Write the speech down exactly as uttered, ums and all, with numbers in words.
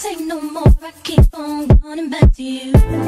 take no more. I keep on running back to you.